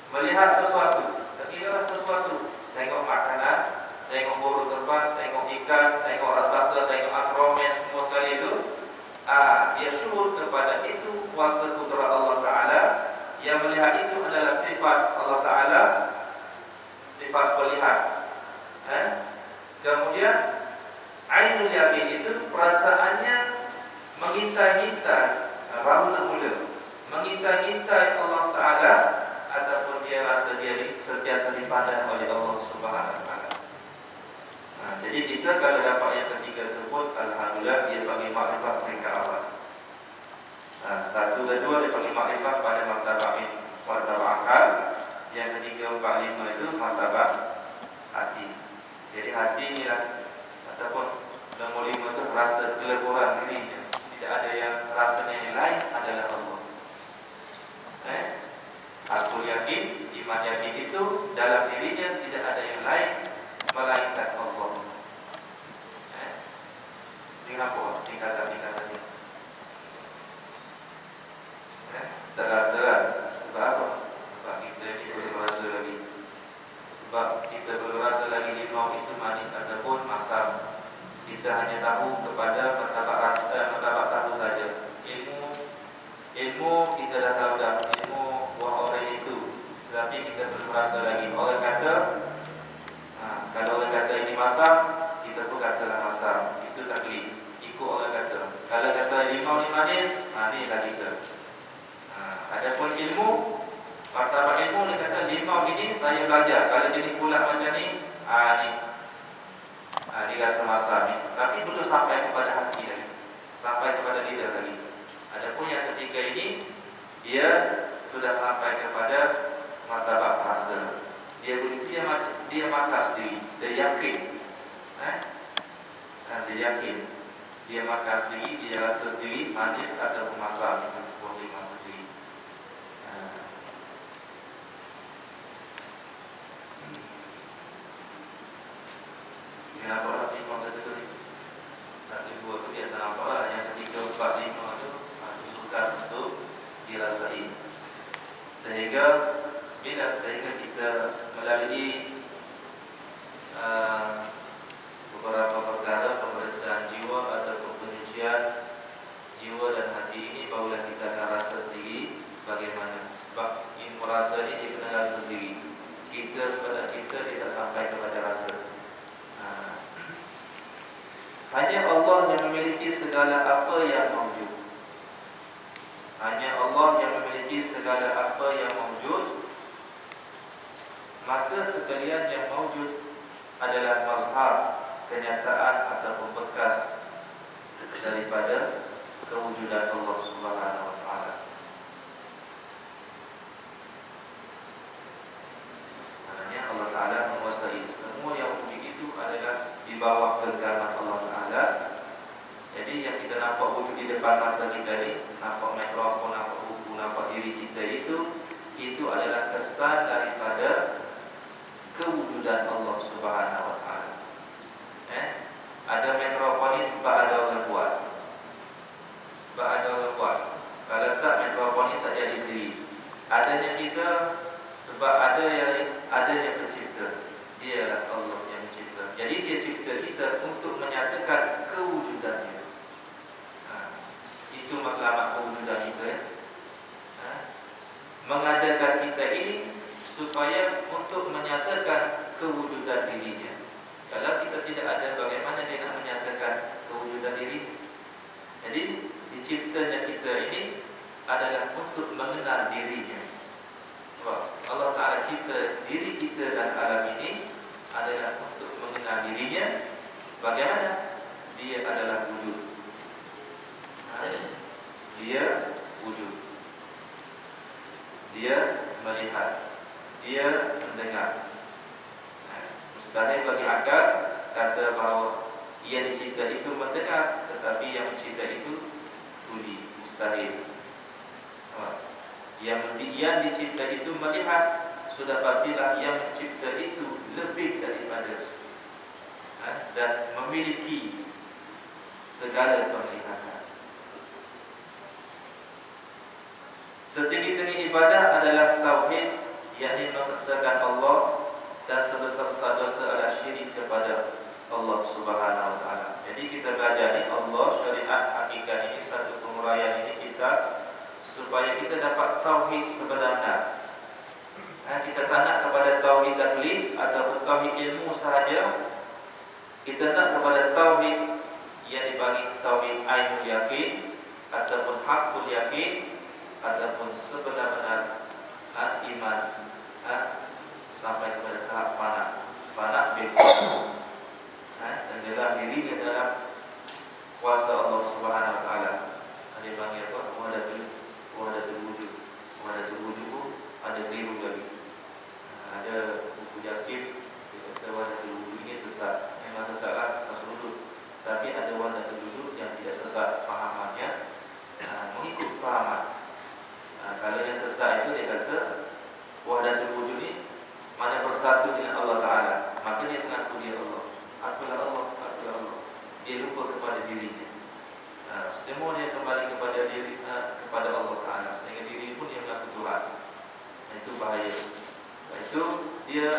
Melihat sesuatu, terkiralah sesuatu. Tengok makanan, tengok burung terbang, tengok ikan, tengok raksasa, tengok akromen, semua sekali itu. Dia syukur kepada itu kuasa kudrat Allah Ta'ala. Yang melihat itu adalah sifat Allah Ta'ala, sifat melihat. Kemudian ainul yakin itu perasaannya mengintai-intai, baru bermula mengintai-intai Allah Ta'ala, ataupun dia rasa dia sentiasa dipandang oleh Allah Subhanahu Wa Ta'ala. Jadi kita kalau dapat yang ketiga tersebut, alhamdulillah, dia panggil makrifat peringkat awal. Satu dan dua dia panggil makrifat pada martabat akal. Yang ketiga, empat, lima itu martabat hati. Jadi hati ni lah, ataupun nombor lima itu rasa keleburan dirinya. Tidak ada yang rasanya yang lain adalah Allah. Aku yakin, iman yakin itu dalam dirinya tidak ada yang lain melainkan Allah. Ini apa tingkatan-tingkatannya? Tak rasa lah. Sebab apa? Sebab kita ni belum rasa lagi. Sebab kita belum rasa lagi limau itu manis ataupun masam. Kita hanya tahu kepada martabat tahu saja. Ilmu kita dah tahu dah. Ilmu buah orang itu. Tetapi kita belum rasa lagi. Orang kata, kalau orang kata ini masam, kita pun katalah masam. Itu taklid. Ikut orang kata. Kalau kata limau ni manis, ni lah kita. Adapun ilmu, martabat ilmu dia kata limau ini saya belajar. Kalau jadi pula macam ni, ni rasa masam ni. Tapi belum sampai kepada hati lagi, sampai kepada lidah lagi. Adapun yang ketiga ini, dia sudah sampai kepada martabat rasa. Dia makan sendiri, dia yakin. Dia yakin. Dia makan sendiri, dia rasa sendiri manis atau masam. Kenapa lah semua kata tu ni? Satu, dua tu biasa nampak lah. Yang ketiga, empat, lima tu sukar untuk dirasai. Sehingga kita melalui beberapa perkara pemeriksaan jiwa ataupun penyucian jiwa dan hati ini, barulah kita akan rasa sendiri bagaimana. Sebab ilmu rasa ni dia kena rasa sendiri. Kita sebenarnya kita tidak sampai kepada rasa. Hanya Allah yang memiliki segala apa yang mawjud. Hanya Allah yang memiliki segala apa yang mawjud. Maka sekalian yang mawjud adalah mazhar, kenyataan ataupun bekas daripada kewujudan Allah Subhanahu Wa Ta'ala. Maknanya Allah Ta'ala menguasai semua yang wujud itu adalah di bawah genggaman Allah Ta'ala. Jadi yang kita nampak wujud di depan mata kita ni, nampak mikrofon, nampak buku, nampak diri kita itu adalah kesan daripada kewujudan Allah Subhanahu Wa Ta'ala. Ada mikrofon ni sebab ada orang buat. Sebab ada orang buat. Kalau tak, mikrofon ni tak jadi sendiri. Adanya kita sebab adanya pencipta. Dialah Allah yang mencipta. Jadi dia cipta kita untuk menyatakan kewujudannya. Itu matlamat kewujudan kita. Mengadakan kita ini supaya untuk menyatakan kewujudan dirinya. Kalau kita tidak ada, bagaimana dia nak menyatakan kewujudan diri? Jadi diciptanya kita ini adalah untuk mengenal dirinya. Allah Ta'ala cipta diri kita dan alam ini adalah untuk mengenal dirinya. Bagaimana? Dia adalah wujud. Dia wujud. Dia melihat. Dia mendengar. Mustahil bagi akal kata bahawa yang dicipta itu mendengar, tetapi yang mencipta itu tuli. Mustahil. Yang dicipta itu melihat, sudah pastilah yang mencipta itu lebih daripada dan memiliki segala penglihatan. Setinggi-tinggi ibadah adalah tauhid yakni mengesahkan Allah, dan sebesar-besar dosa adalah syirik kepada Allah Subhanahu wa taala. Jadi kita belajar ni Allah syariat hakikat ini, satu penguraian ini kita supaya kita dapat tauhid sebenarnya. Kita tak nak kepada tauhid taklif ataupun tauhid ilmu sahaja. Kita nak kepada tauhid yang dipanggil tauhid ainul yakin ataupun hakul yakin ataupun sebenar-benar iman sampai kepada tahap fana bebas. Dan dalam dirinya dalam kuasa Allah Subhanahu wa taala. Ada panggil apa? Wahdatul wujud. Wahdatul wujud ada keliru lagi. Ada buku yakin dia kata wahdatul wujud ini sesat. Memang sesat lah, sesat sudut. Tapi ada wahdatul wujud yang tidak sesat fahamannya, mengikut fahaman. Kalau yang sesat itu dia kata wahdatul wujud ini mana bersatu dengan Allah Ta'ala, maka dia mengaku dia Allah. Akulah Allah, akulah Allah. Dia lupa kepada dirinya. Semua dia kembali kepada diri, kepada Allah Ta'ala. Sehingga diri pun dia mengaku Tuhan. Itu bahaya. Itu dia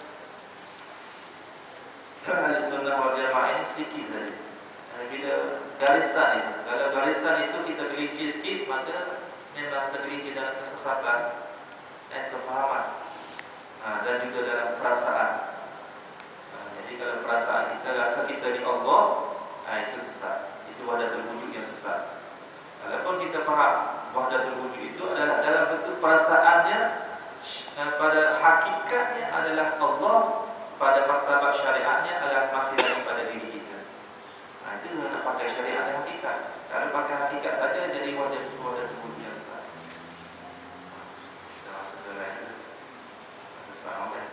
ahli sunnah wal jamaah ini sedikit saja. Bila garisan itu, kalau garisan itu kita gelincir sikit, maka memang tergelincir dalam kesesatan dan kefahaman, dan juga dalam perasaan. Jadi kalau perasaan kita rasa kita di Allah, itu sesat. Itu wahdatul wujud yang sesat. Walaupun kita faham wahdatul wujud itu adalah dalam bentuk perasaannya, pada hakikatnya adalah Allah, pada martabat syariatnya adalah masih daripada diri kita. Itu nak pakai syariat dan hakikat. Kalau pakai hakikat saja jadi wahdatul wujud yang sesat. Kita masuk ke lain. Sesat orang.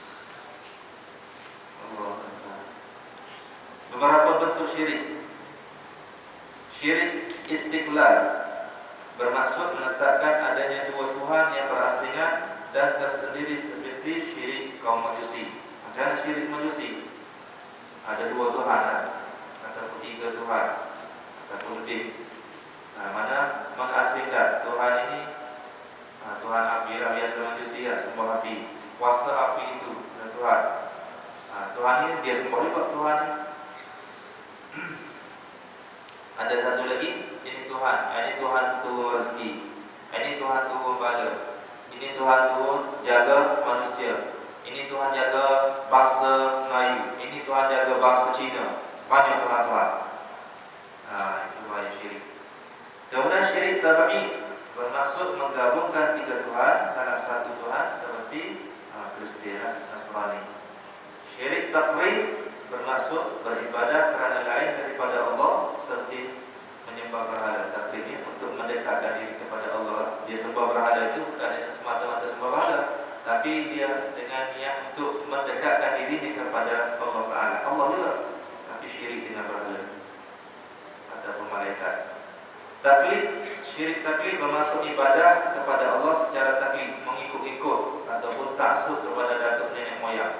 Beberapa bentuk syirik. Syirik istiqlal bermaksud menetapkan adanya dua Tuhan yang berasingan dan tersendiri, seperti syirik kaum Majusi. Macam mana syirik Majusi? Ada dua Tuhan, ataupun tiga Tuhan, ataupun lebih. Mana mengasingkan Tuhan ini, Tuhan api lah, biasa Majusi ya, sembah api. Kuasa api itu Tuhan. Tuhan ini dia sembah juga Tuhan. Ada satu lagi, ini Tuhan. Ini Tuhan turun rezeki. Ini Tuhan turun bala. Ini Tuhan turun jaga manusia. Ini Tuhan jaga bangsa Melayu. Ini Tuhan jaga bangsa Cina. Banyak Tuhan-Tuhan. Itu bahaya syirik. Kemudian syirik tabai bermaksud menggabungkan tiga Tuhan dalam satu Tuhan, seperti Kristian, Nasrani. Syirik takrib bermaksud beribadah kerana lain daripada Allah, seperti menyembah berhala. Takribnya untuk mendekatkan diri kepada Allah. Dia sembah berhala itu bukan semata-mata sembah berhala, tapi dia dengan niat untuk mendekatkan dirinya kepada Allah Ta'ala. Allah juga, tapi syirik dengan berhala ataupun malaikat. Taklid, syirik taklid bermaksud ibadah kepada Allah secara taklid, mengikut-ikut ataupun taksub kepada datuk nenek moyang.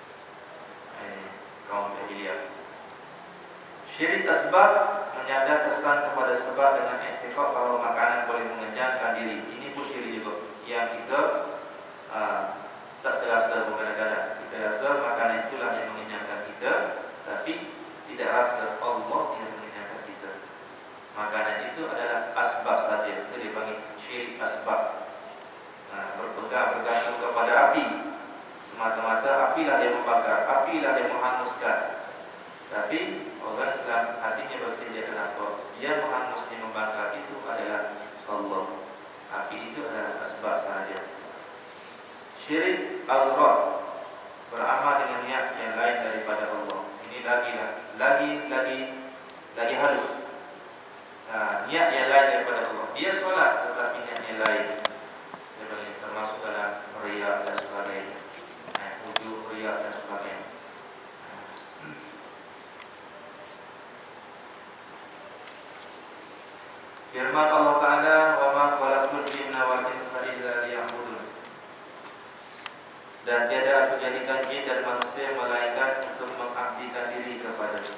Kaum jahiliyah. Syirik asbab menyadar kesan kepada sebab dengan i'tiqad bahawa makanan boleh mengenyangkan diri. Ini pun syirik juga, yang kita tak terasa kadang-kadang. Kita rasa makanan itulah yang mengenyangkan kita, tapi tidak rasa Allah yang mengenyangkan kita. Makanan itu adalah asbab saja. Itu dipanggil syirik asbab. Bergantung kepada api. Semata-mata apilah yang membakar, apilah yang menghanguskan. Tapi orang Islam hatinya bersih, dia kenapa? Yang menghangusnya, membakar itu adalah Allah. Api itu adalah asbab sahaja. Syirik al-rad, beramal dengan niat yang lain daripada Allah. Ini lagi halus. Niat yang lain daripada Allah. Dia solat tetapi niat yang lain. Termasuk dalam riya dan sebagainya. Wujud riya dan sebagainya. Firman Allah Ta'ala, wa ma khalaqtul jinna wal insa illa liya'budun. Dan tiada aku jadikan jin dan manusia melainkan untuk mengabdikan diri kepada-Nya.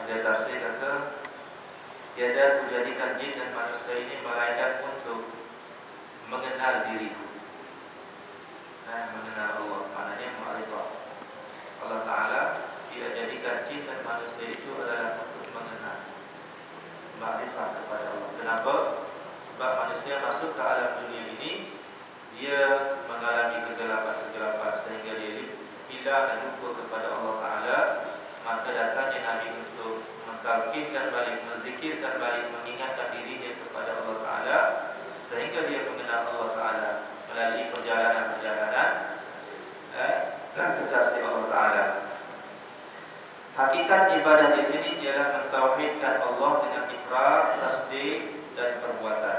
Ada tafsir kata tiada kujadikan jin dan manusia ini melainkan untuk mengenal diriku. Mengenal Allah, maknanya ma'rifah. Allah Ta'ala tidak jadikan jin dan manusia itu adalah untuk mengenal, ma'rifah kepada Allah. Kenapa? Sebab manusia masuk ke alam dunia ini, dia mengalami kegelapan-kegelapan sehingga dia hilang dan lupa kepada Allah Ta'ala. Maka datangnya Nabi untuk mentalkinkan balik, menzikirkan balik, mengingatkan dirinya kepada Allah Ta'ala, sehingga dia mengenal Allah Ta'ala melalui perjalanan-perjalanan dan kekasih Allah Ta'ala. Hakikat ibadah di sini ialah mentauhidkan Allah dengan ikrar, tasdik dan perbuatan.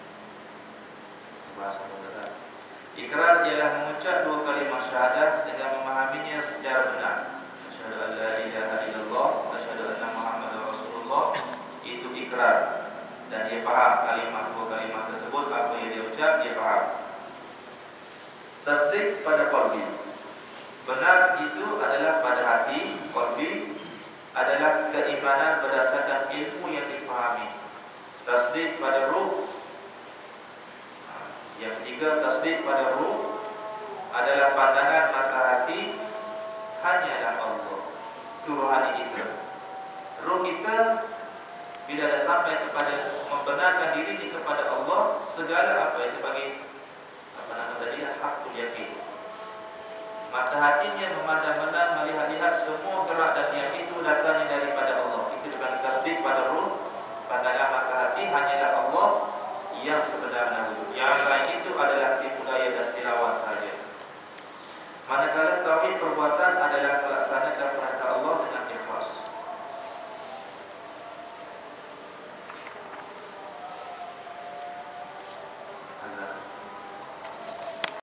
Bahasa mudah. Ikrar ialah mengucap dua kalimat syahadat dengan memahaminya secara benar. Asyhadu an la ilaha illallah wa asyhadu anna Muhammadar Rasulullah. Itu ikrar. Dan dia faham dua kalimat tersebut, apa yang dia ucap, dia faham. Tasdik pada qalbi. Benar itu adalah pada hati. Qalbi adalah keimanan berdasarkan ilmu yang dipahami. Tasdik pada ruh. Yang ketiga, tasdik pada ruh adalah pandangan mata hati hanyalah Allah. Itu rohani kita. Ruh kita bila dah sampai kepada membenarkan diri ini kepada Allah, segala apa itu bagi hakul yakin. Mata hatinya memandang-mandang, melihat-lihat